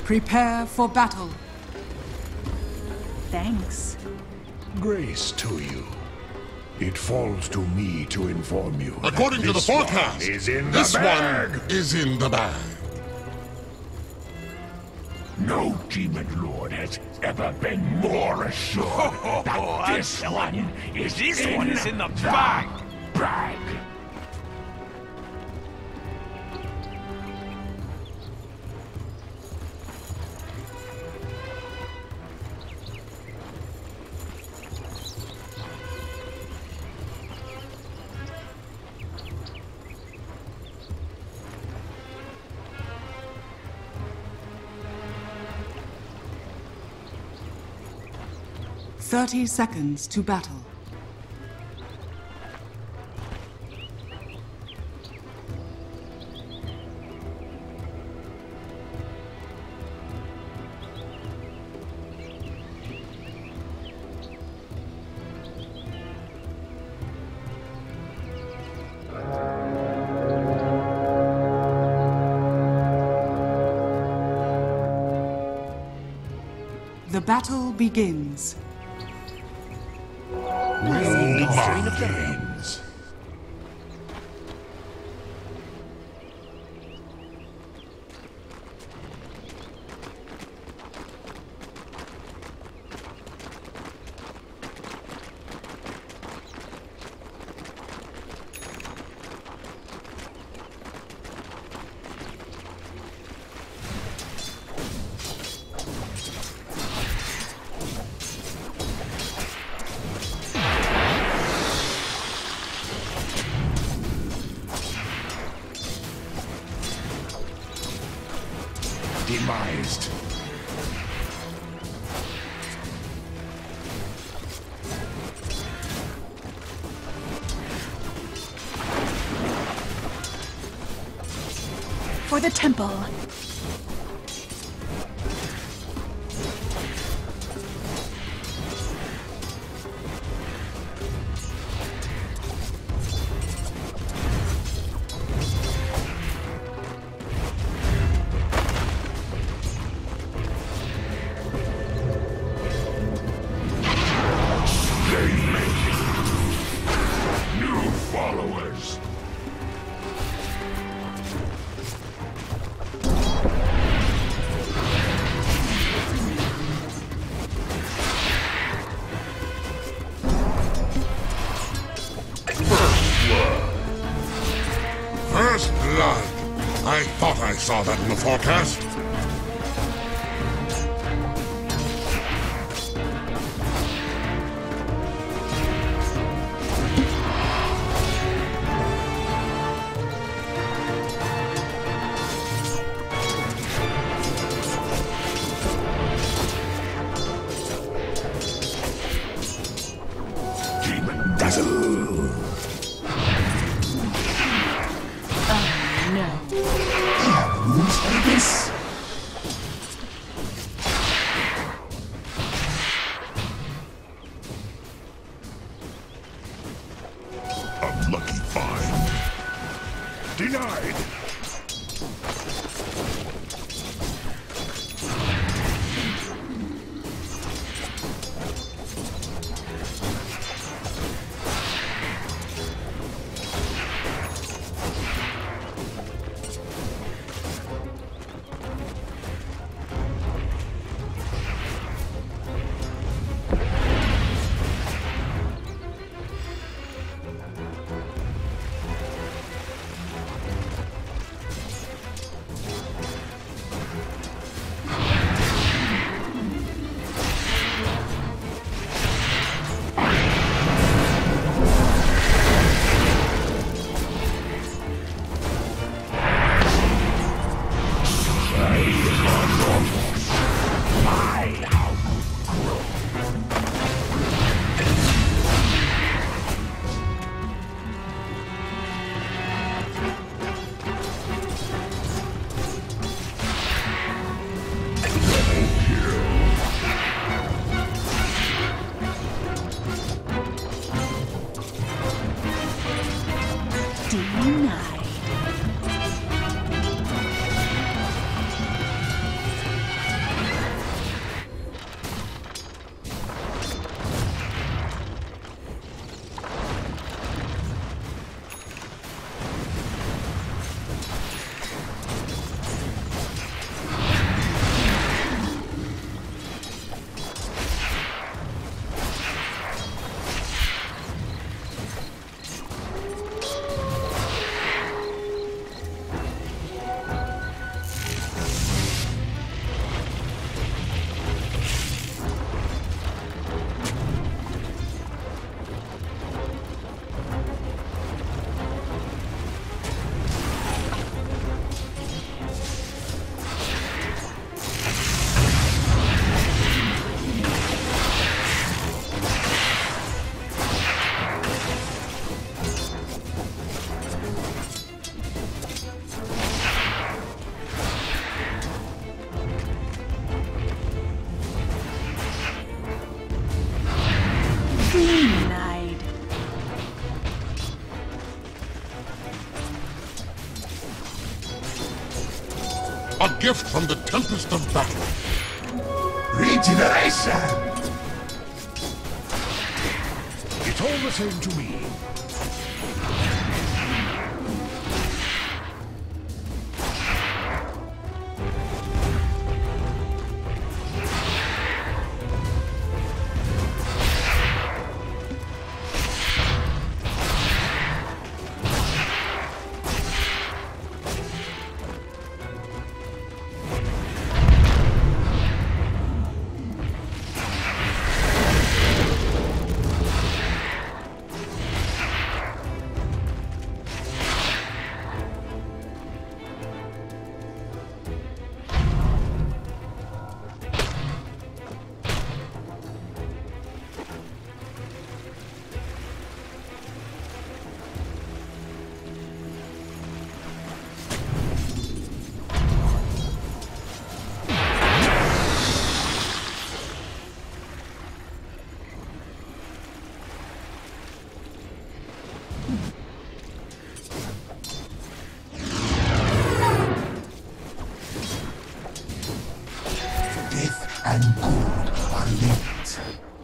Prepare for battle. Thanks. Grace to you. It falls to me to inform you. According to the this one forecast, is in the this bag. one is in the bag. No demon lord has ever been more assured that this one is in the bag. Bag. Thirty seconds to battle. The battle begins. Gains. Demised. For the temple. New followers. First blood. I thought I saw that in the forecast. Demon dazzle. Wounds like this. Unlucky find. Denied. A gift from the tempest of battle. Regeneration! It's all the same to me. And good are linked.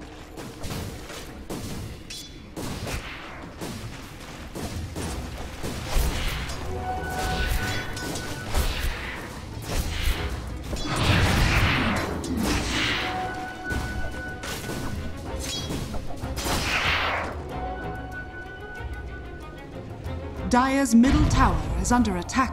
Dire's middle tower is under attack.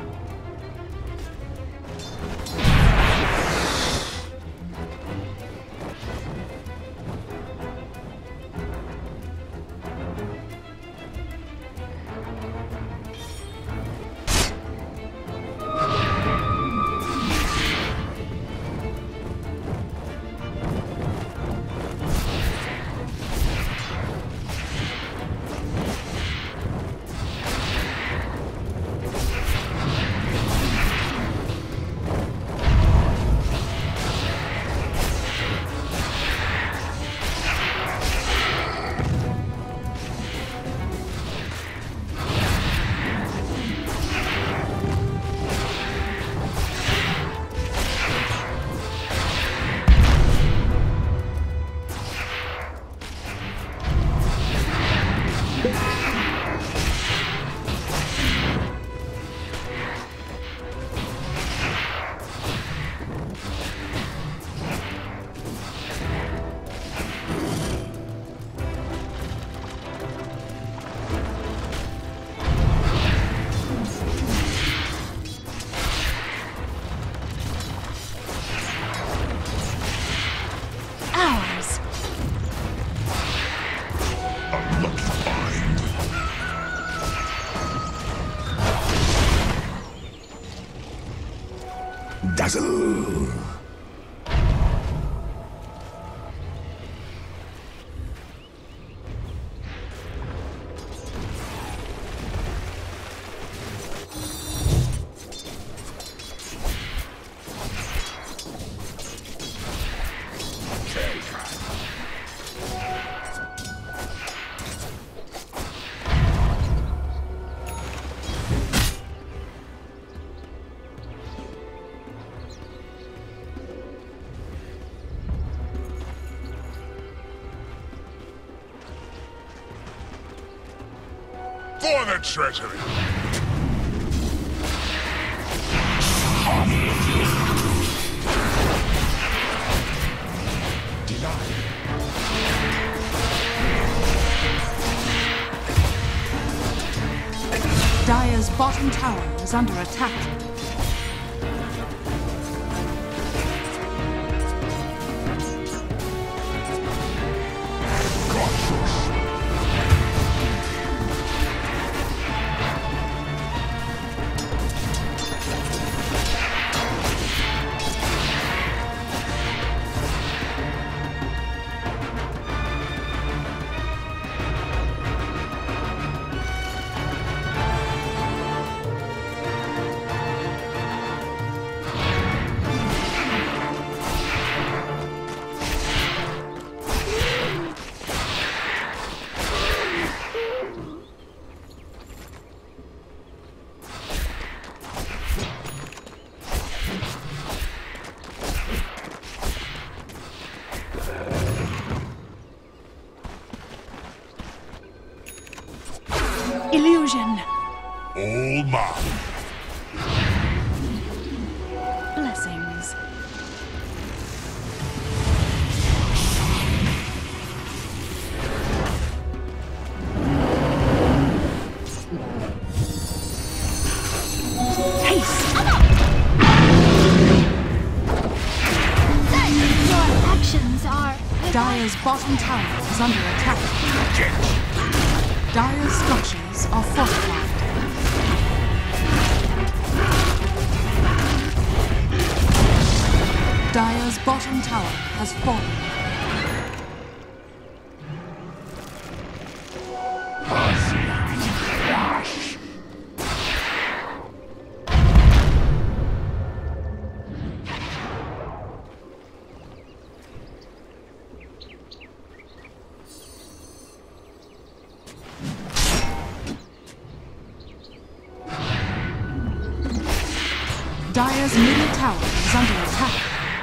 Dazzle! For the treasury! Dire's bottom tower is under attack. Dire's bottom tower is under attack. Dire's structures are fortified. Dire's bottom tower has fallen. Dire's middle tower is under attack.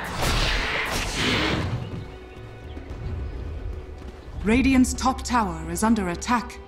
Radiant's top tower is under attack.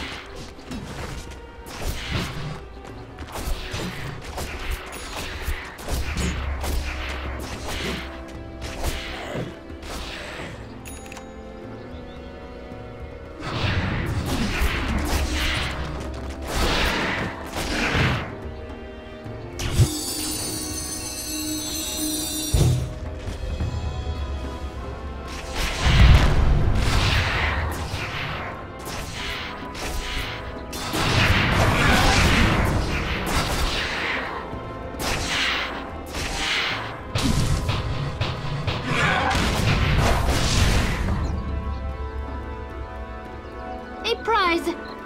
A prize!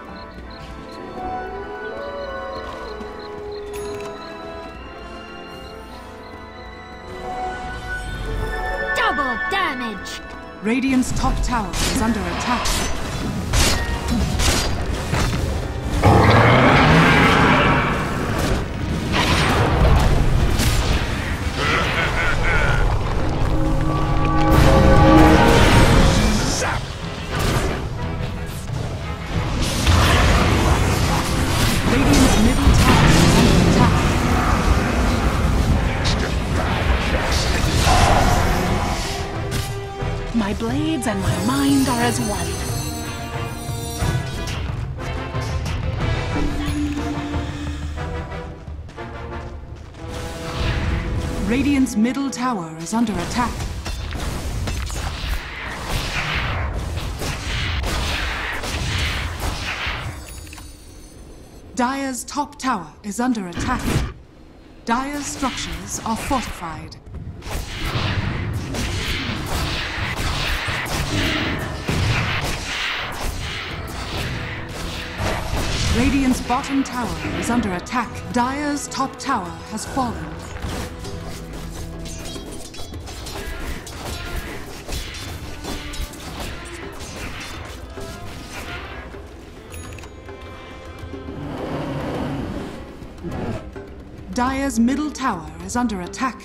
Double damage! Radiant's top tower is under attack. My blades and my mind are as one. Radiant's middle tower is under attack. Dire's top tower is under attack. Dire's structures are fortified. Radiant's bottom tower is under attack. Dire's top tower has fallen. Dire's middle tower is under attack.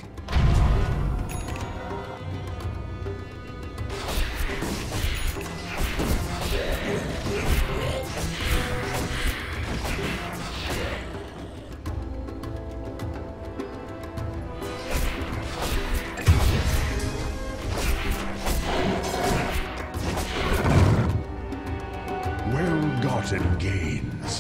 Well-gotten gains.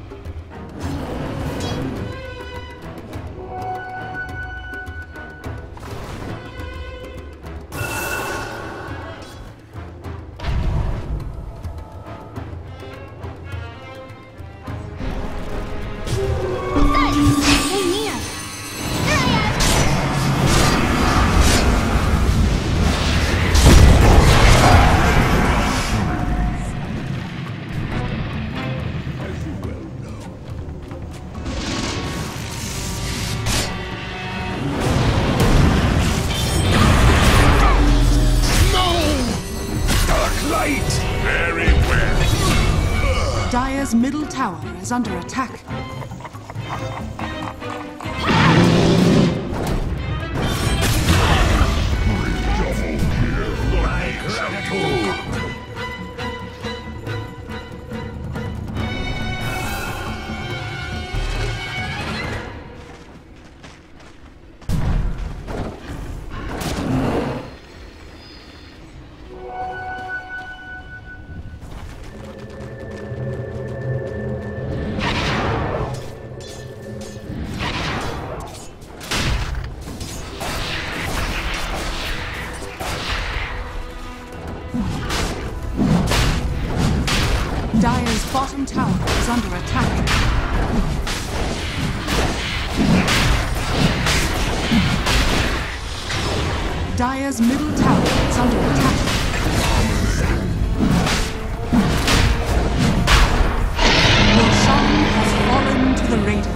Dire's middle tower is under attack. bottom tower is under attack. Dire's middle tower is under attack. Roshan has fallen to the Radiant.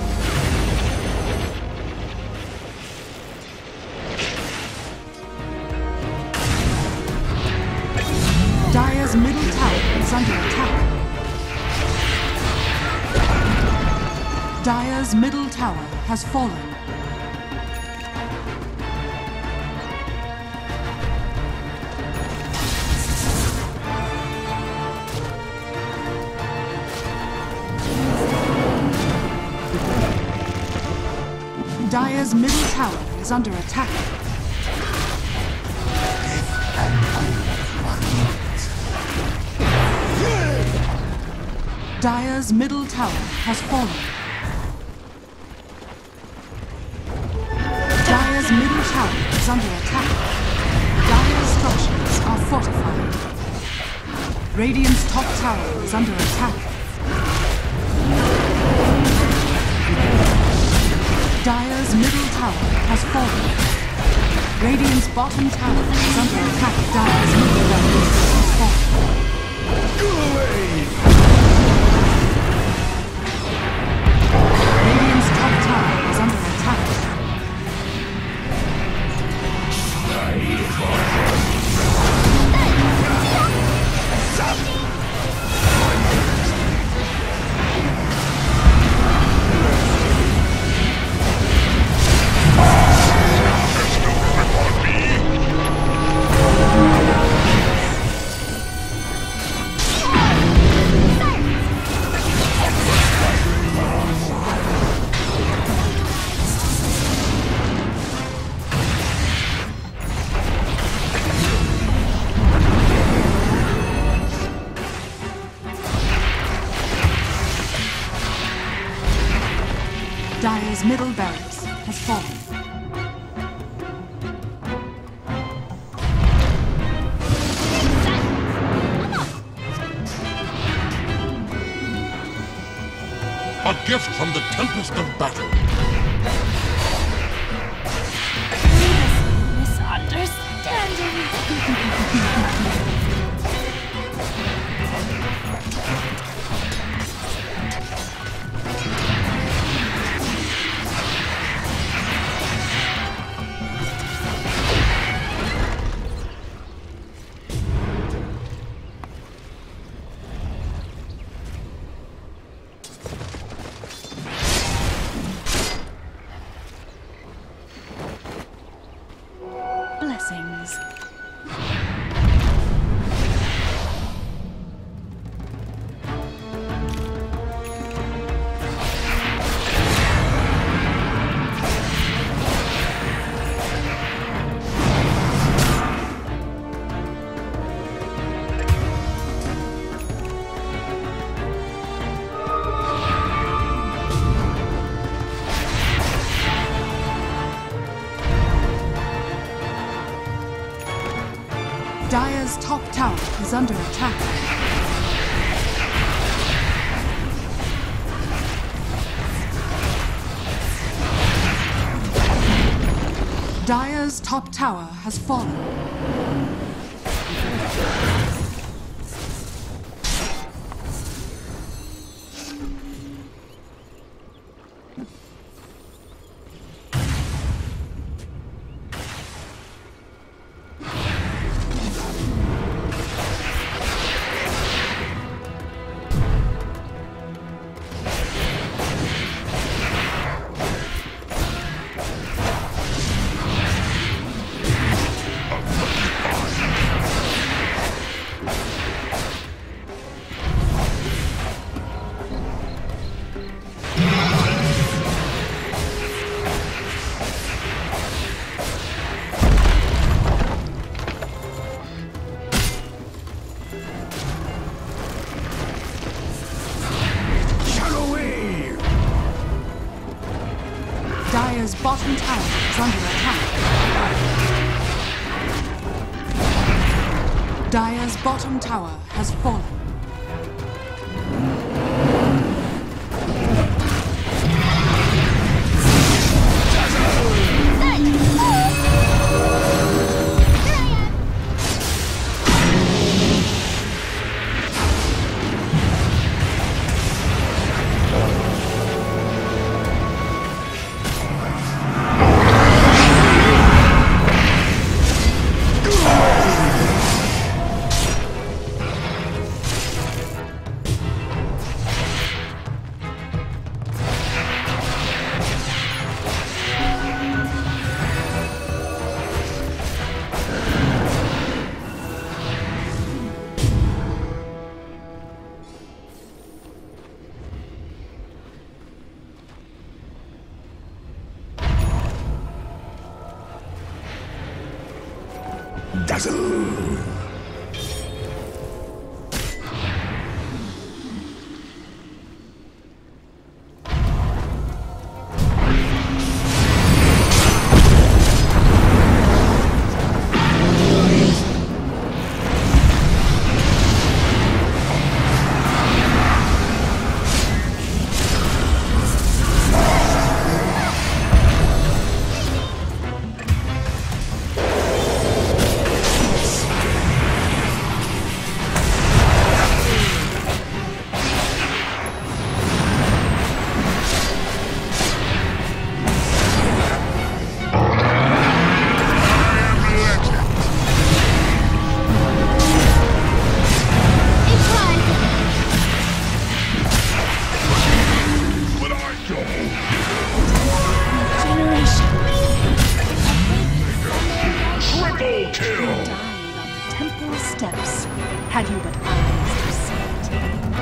Dire's middle tower is under attack. Dire's middle tower has fallen. Dire's middle tower is under attack. Dire's middle tower has fallen. Dire's middle tower is under attack. Dire's structures are fortified. Radiant's top tower is under attack. Dire's middle tower has fallen. Radiant's bottom tower is under attack. Dire's middle tower has fallen. Go away! Radiant's top tower is under attack. Dire's middle barracks has fallen. A gift from the tempest of battle. Misunderstanding. Blessings. Dire's top tower is under attack. Dire's top tower has fallen. Dire's bottom tower is under attack. Dire's bottom tower has fallen. dazzle. Steps, had you but eyes to see it.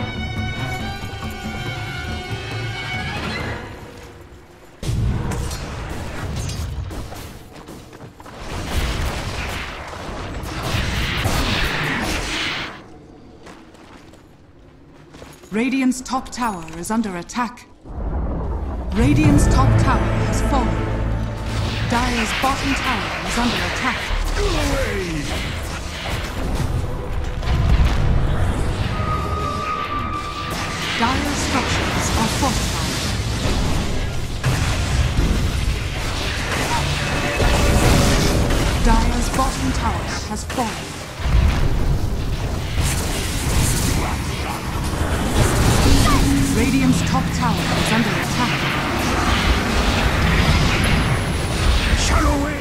Radiant's top tower is under attack. Radiant's top tower has fallen. Dire's bottom tower is under attack. Go away! Dire's structures are fortified. Dire's bottom tower has fallen. Radiant's top tower is under attack. Shadow away!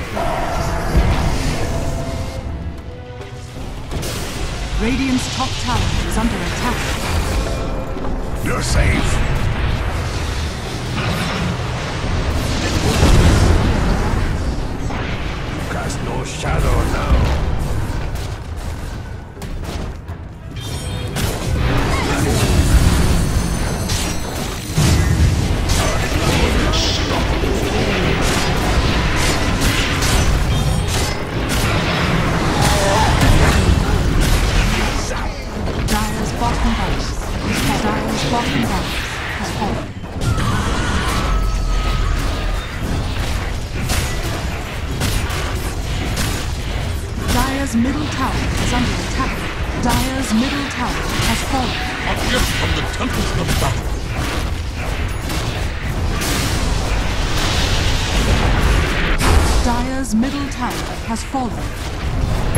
Radiant's top tower is under attack. You're safe. You cast no shadow now. Dire's middle tower is under attack. Dire's middle tower has fallen. A gift from the temples of battle. Dire's middle tower has fallen.